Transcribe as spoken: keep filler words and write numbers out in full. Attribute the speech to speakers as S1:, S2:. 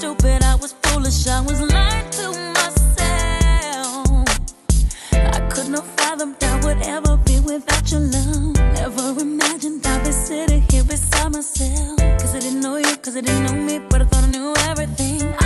S1: stupid, I was foolish, I was lying to myself. I could not fathom that would ever be without your love. Never imagined I'd be sitting here beside myself. Cause I didn't know you, cause I didn't know me, but I thought I knew everything.